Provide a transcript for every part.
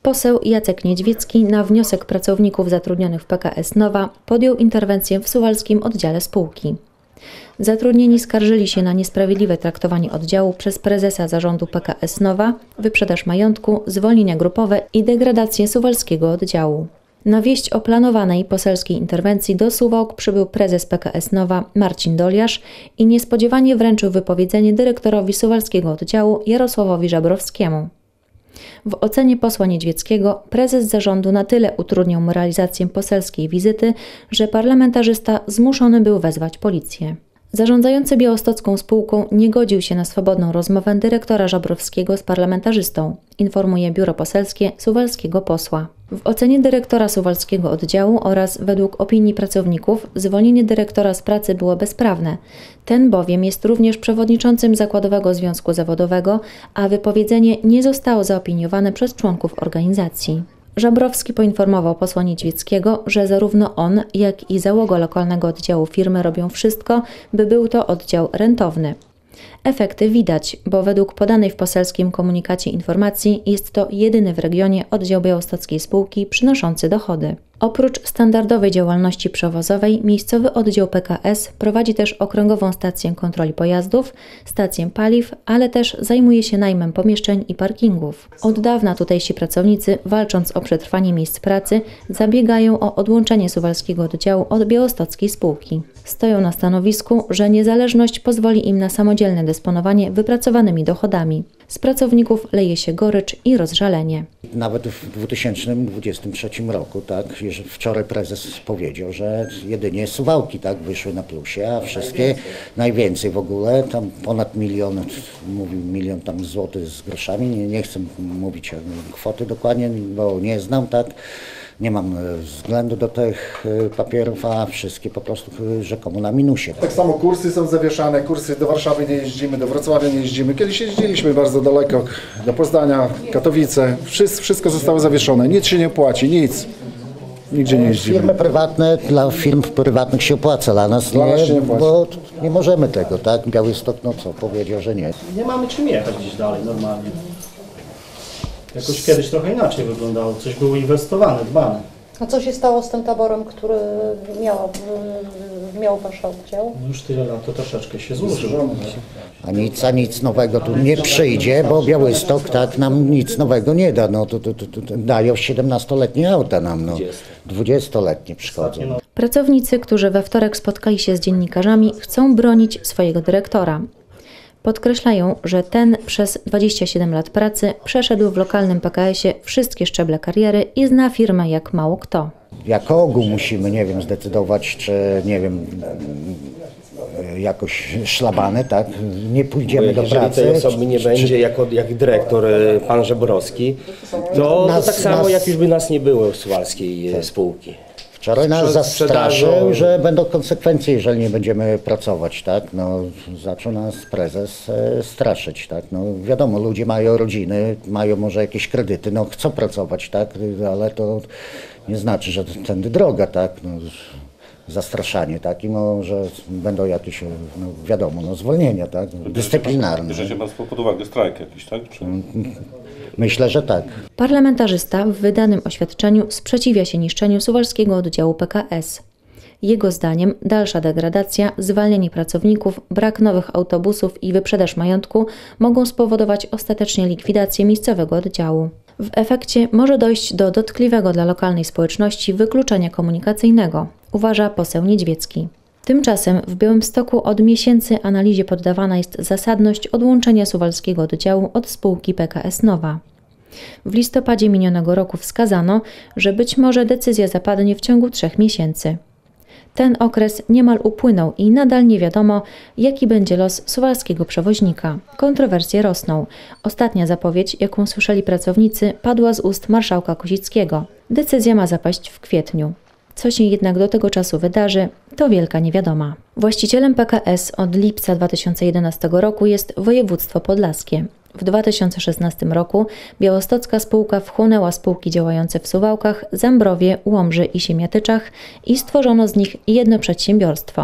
Poseł Jacek Niedźwiecki na wniosek pracowników zatrudnionych w PKS Nowa podjął interwencję w suwalskim oddziale spółki. Zatrudnieni skarżyli się na niesprawiedliwe traktowanie oddziału przez prezesa zarządu PKS Nowa, wyprzedaż majątku, zwolnienia grupowe i degradację suwalskiego oddziału. Na wieść o planowanej poselskiej interwencji do Suwałk przybył prezes PKS Nowa Marcin Doliarz i niespodziewanie wręczył wypowiedzenie dyrektorowi suwalskiego oddziału Jarosławowi Żabrowskiemu. W ocenie posła Niedźwieckiego prezes zarządu na tyle utrudniał mu realizację poselskiej wizyty, że parlamentarzysta zmuszony był wezwać policję. Zarządzający białostocką spółką nie godził się na swobodną rozmowę dyrektora Żabrowskiego z parlamentarzystą, informuje biuro poselskie suwalskiego posła. W ocenie dyrektora suwalskiego oddziału oraz według opinii pracowników zwolnienie dyrektora z pracy było bezprawne. Ten bowiem jest również przewodniczącym Zakładowego Związku Zawodowego, a wypowiedzenie nie zostało zaopiniowane przez członków organizacji. Żabrowski poinformował posła Niedźwieckiego, że zarówno on, jak i załoga lokalnego oddziału firmy robią wszystko, by był to oddział rentowny. Efekty widać, bo według podanej w poselskim komunikacie informacji jest to jedyny w regionie oddział białostockiej spółki przynoszący dochody. Oprócz standardowej działalności przewozowej, miejscowy oddział PKS prowadzi też okręgową stację kontroli pojazdów, stację paliw, ale też zajmuje się najmem pomieszczeń i parkingów. Od dawna tutejsi pracownicy, walcząc o przetrwanie miejsc pracy, zabiegają o odłączenie suwalskiego oddziału od białostockiej spółki. Stoją na stanowisku, że niezależność pozwoli im na samodzielne dysponowanie wypracowanymi dochodami. Z pracowników leje się gorycz i rozżalenie. Nawet w 2023 roku, tak, wczoraj prezes powiedział, że jedynie Suwałki tak wyszły na plusie, a wszystkie najwięcej w ogóle, tam ponad milion, mówił milion tam złotych z groszami, nie chcę mówić kwoty dokładnie, bo nie znam, tak. Nie mam względu do tych papierów, a wszystkie po prostu rzekomo na minusie. Tak samo kursy są zawieszane, kursy do Warszawy nie jeździmy, do Wrocławia nie jeździmy. Kiedyś jeździliśmy bardzo daleko, do Poznania, Katowice, wszystko zostało zawieszone, nic się nie płaci, nic. Nigdzie nie jeździmy. Firmy prywatne, dla firm prywatnych się opłaca, dla nas nie, bo nie możemy tego, tak? Białystok, no co, powiedział, że nie. Nie mamy czym jechać gdzieś dalej normalnie. Jakoś kiedyś trochę inaczej wyglądało, coś było inwestowane, dbane. A co się stało z tym taborem, który miał wasz oddział? No już tyle lat, to troszeczkę się zużył. A nic nowego tu nie przyjdzie, bo Białystok tak nam nic nowego nie da. No to dają 17-letnie auta nam, no 20-letnie przychodzą. Pracownicy, którzy we wtorek spotkali się z dziennikarzami, chcą bronić swojego dyrektora. Podkreślają, że ten przez 27 lat pracy przeszedł w lokalnym PKS-ie wszystkie szczeble kariery i zna firmę jak mało kto. Jako ogół musimy, nie wiem, zdecydować, czy nie wiem, jakoś szlabany, tak? Nie pójdziemy do pracy. Jeżeli tej osoby nie będzie jak dyrektor pan Żebrowski, to tak samo jak już by nas nie było w suwalskiej spółki. Wczoraj nas zastraszył, że będą konsekwencje, jeżeli nie będziemy pracować, tak? No, zaczął nas prezes straszyć, tak? No, wiadomo, ludzie mają rodziny, mają może jakieś kredyty, no chcą pracować, tak? Ale to nie znaczy, że tędy droga, tak? No, zastraszanie, tak? I może będą jakieś, no, wiadomo, no, zwolnienia, tak? Dyscyplinarne. Bierzecie Państwo pod uwagę strajk jakiś, tak? Czy... Myślę, że tak. Parlamentarzysta w wydanym oświadczeniu sprzeciwia się niszczeniu suwalskiego oddziału PKS. Jego zdaniem dalsza degradacja, zwalnianie pracowników, brak nowych autobusów i wyprzedaż majątku mogą spowodować ostatecznie likwidację miejscowego oddziału. W efekcie może dojść do dotkliwego dla lokalnej społeczności wykluczenia komunikacyjnego, uważa poseł Niedźwiecki. Tymczasem w Białymstoku od miesięcy analizie poddawana jest zasadność odłączenia suwalskiego oddziału od spółki PKS Nowa. W listopadzie minionego roku wskazano, że być może decyzja zapadnie w ciągu 3 miesięcy. Ten okres niemal upłynął i nadal nie wiadomo, jaki będzie los suwalskiego przewoźnika. Kontrowersje rosną. Ostatnia zapowiedź, jaką słyszeli pracownicy, padła z ust marszałka Kozickiego. Decyzja ma zapaść w kwietniu. Co się jednak do tego czasu wydarzy, to wielka niewiadoma. Właścicielem PKS od lipca 2011 roku jest województwo podlaskie. W 2016 roku białostocka spółka wchłonęła spółki działające w Suwałkach, Zambrowie, Łomży i Siemiatyczach i stworzono z nich jedno przedsiębiorstwo.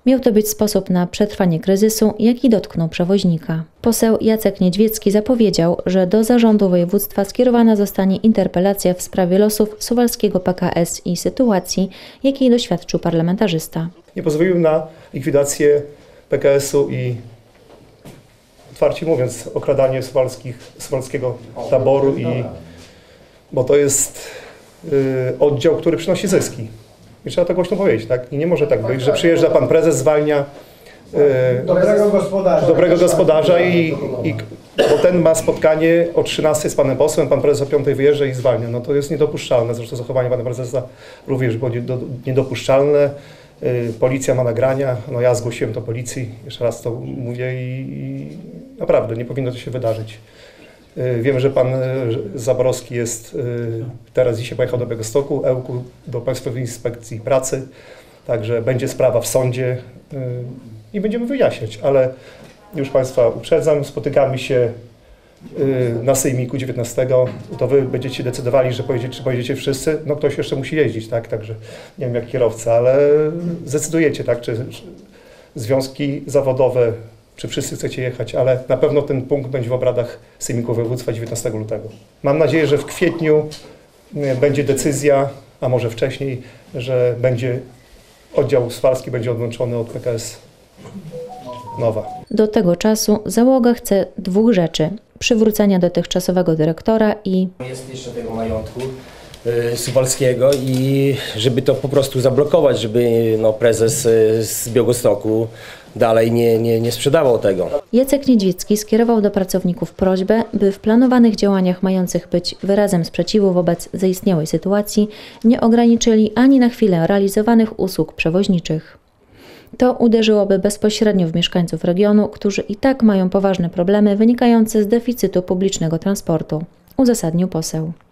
Miał to być sposób na przetrwanie kryzysu, jaki dotknął przewoźnika. Poseł Jacek Niedźwiecki zapowiedział, że do zarządu województwa skierowana zostanie interpelacja w sprawie losów suwalskiego PKS i sytuacji, jakiej doświadczył parlamentarzysta. Nie pozwolił na likwidację PKS-u i, otwarcie mówiąc, okradanie suwalskiego taboru, bo to jest oddział, który przynosi zyski. I trzeba to głośno powiedzieć, tak? I nie może tak być, że przyjeżdża pan prezes, zwalnia dobrego gospodarza bo ten ma spotkanie o 13 z panem posłem, pan prezes o 5 wyjeżdża i zwalnia. No to jest niedopuszczalne. Zresztą zachowanie pana prezesa również było niedopuszczalne. Policja ma nagrania, no ja zgłosiłem to policji, jeszcze raz to mówię i naprawdę nie powinno to się wydarzyć. Wiemy, że pan Zaborowski jest, teraz dzisiaj pojechał do Białegostoku, Ełku, do Państwowej Inspekcji Pracy, także będzie sprawa w sądzie i będziemy wyjaśniać, ale już Państwa uprzedzam, spotykamy się na sejmiku 19, to Wy będziecie decydowali, czy pojedziecie wszyscy, no ktoś jeszcze musi jeździć, tak, także nie wiem jak kierowca, ale zdecydujecie, tak, czy związki zawodowe, czy wszyscy chcecie jechać, ale na pewno ten punkt będzie w obradach Sejmiku Województwa 19 lutego. Mam nadzieję, że w kwietniu będzie decyzja, a może wcześniej, że oddział suwalski będzie odłączony od PKS Nowa. Do tego czasu załoga chce dwóch rzeczy: przywrócenia dotychczasowego dyrektora i Jest jeszcze tego majątku suwalskiego i żeby to po prostu zablokować, żeby prezes z Białegostoku dalej nie sprzedawał tego. Jacek Niedźwiecki skierował do pracowników prośbę, by w planowanych działaniach mających być wyrazem sprzeciwu wobec zaistniałej sytuacji nie ograniczyli ani na chwilę realizowanych usług przewoźniczych. To uderzyłoby bezpośrednio w mieszkańców regionu, którzy i tak mają poważne problemy wynikające z deficytu publicznego transportu, uzasadnił poseł.